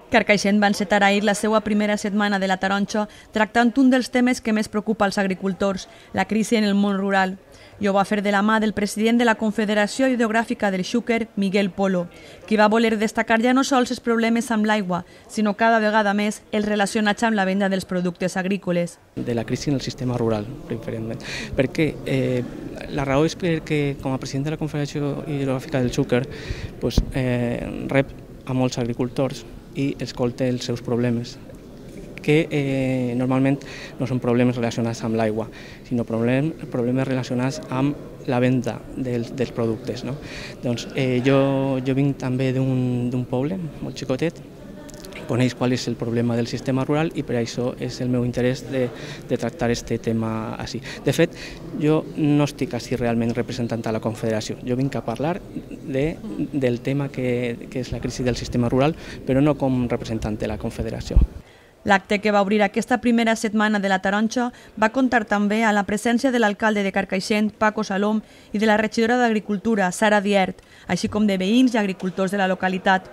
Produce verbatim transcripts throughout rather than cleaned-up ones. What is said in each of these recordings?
Carcaixent va encetar ahir la seva primera setmana de la taronja tractant un dels temes que més preocupa als agricultors, la crisi en el món rural. I ho va fer de la mà del president de la Confederació Hidrogràfica del Xúquer, Miguel Polo, qui va voler destacar ja no sols els problemes amb l'aigua, sinó cada vegada més els relacionats amb la venda dels productes agrícoles. De la crisi en el sistema rural, preferentment. Perquè eh, la raó és perquè, com a president de la Confederació Hidrogràfica del Xúquer, pues, eh, rep a molts agricultors i escolta els seus problemes, que eh, normalment no són problemes relacionats amb l'aigua, sinó problem, problemes relacionats amb la venda dels, dels productes. No? Doncs, eh, jo, jo vinc també d'un poble molt xicotet, coneix qual és el problema del sistema rural i per això és el meu interès de, de tractar aquest tema així. De fet, jo no estic així realment representant a la Confederació, jo vinc a parlar de, del tema que, que és la crisi del sistema rural, però no com representant de la Confederació. L'acte que va obrir aquesta primera setmana de la taronja va comptar també a la presència de l'alcalde de Carcaixent, Paco Salom, i de la regidora d'Agricultura, Sara Diert, així com de veïns i agricultors de la localitat.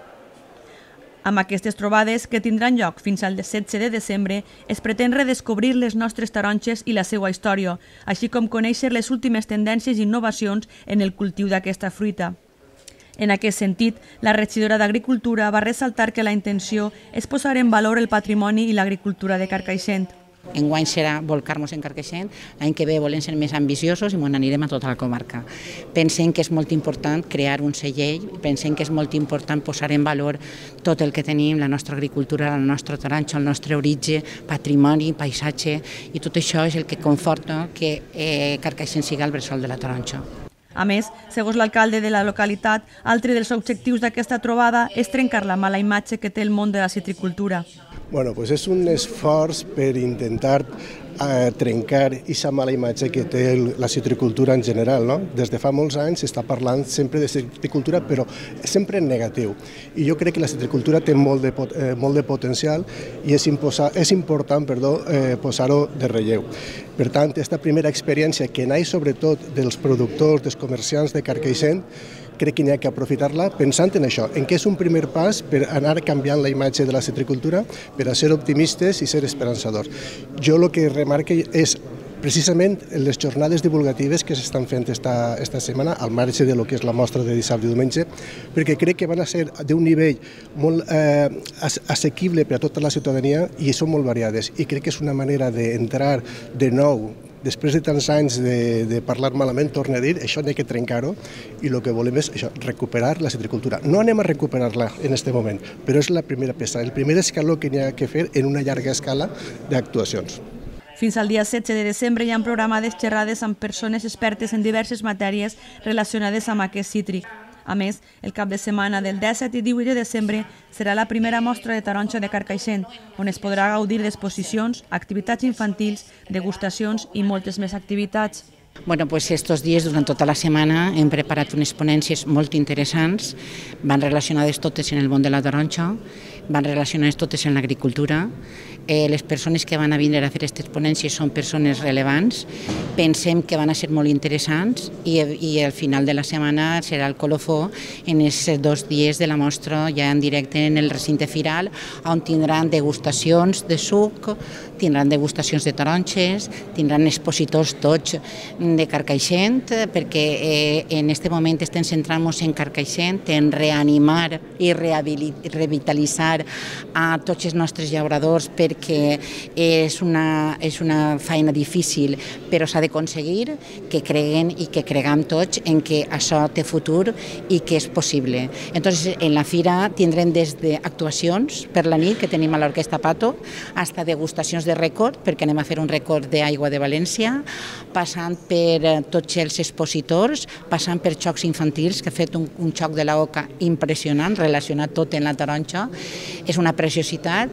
Amb aquestes trobades, que tindran lloc fins al setze de desembre, es pretén redescobrir les nostres taronges i la seva història, així com conèixer les últimes tendències i innovacions en el cultiu d'aquesta fruita. En aquest sentit, la regidora d'Agricultura va ressaltar que la intenció és posar en valor el patrimoni i l'agricultura de Carcaixent. Enguany serà volcar-nos en Carcaixent, l'any que ve volem ser més ambiciosos i ens n'anirem a tota la comarca. Pensem que és molt important crear un segell, pensem que és molt important posar en valor tot el que tenim, la nostra agricultura, la nostra taronja, el nostre origen, patrimoni, paisatge, i tot això és el que conforta que eh, Carcaixent siga el bressol de la taronja. A més, segons l'alcalde de la localitat, altre dels objectius d'aquesta trobada és trencar la mala imatge que té el món de la citricultura. Bueno, pues és un esforç per intentar eh, trencar aquesta mala imatge que té la citricultura en general. No? Des de fa molts anys s'està parlant sempre de citricultura, però sempre en negatiu. I jo crec que la citricultura té molt de, eh, molt de potencial i és, imposa, és important perdó, eh, posar-ho de relleu. Per tant, aquesta primera experiència que naix sobretot dels productors, dels comerciants de Carcaixent, crec que n'hi ha que aprofitar-la pensant en això, en què és un primer pas per anar canviant la imatge de la citricultura, per a ser optimistes i ser esperançadors. Jo el que remarque és precisament les jornades divulgatives que s'estan fent esta, esta setmana, al marge de lo que és la mostra de dissabte i diumenge, perquè crec que van a ser d'un nivell molt eh, assequible per a tota la ciutadania i són molt variades. I crec que és una manera d'entrar de nou, després de tants anys de, de parlar malament, torno a dir, això n'hi ha que trencar-ho i el que volem és això, recuperar la citricultura. No anem a recuperar-la en aquest moment, però és la primera peça, el primer escaló que n'hi ha que fer en una llarga escala d'actuacions. Fins al dia setze de desembre hi ha programades xerrades amb persones expertes en diverses matèries relacionades amb aquest cítric. A més, el cap de setmana del disset i divuit de desembre serà la primera mostra de taronja de Carcaixent, on es podrà gaudir d'exposicions, activitats infantils, degustacions i moltes més activitats. Bueno, pues estos dies, durant tota la setmana, hem preparat unes ponències molt interessants, van relacionades totes en el món de la taronja, van relacionades totes en l'agricultura. Eh, les persones que van a vindre a fer aquestes ponències són persones rellevants, pensem que van a ser molt interessants i, i al final de la setmana serà el colofó en aquests dos dies de la mostra ja en directe en el recinte firal, on tindran degustacions de suc, tindran degustacions de taronges, tindran expositors tots de Carcaixent, perquè eh, en aquest moment estem centrant-nos en Carcaixent, en reanimar i revitalitzar a tots els nostres llauradors perquè és una, és una feina difícil, però s'ha d'aconseguir que creguen i que creguem tots en que això té futur i que és possible. Entonces, en la fira tindrem des d'actuacions per la nit, que tenim a l'Orquestra Pato, fins a degustacions de rècord, perquè anem a fer un rècord d'aigua de València, passant per tots els expositors, passant per xocs infantils, que ha fet un, un xoc de la oca impressionant, relacionat tot en la taronja. És una preciositat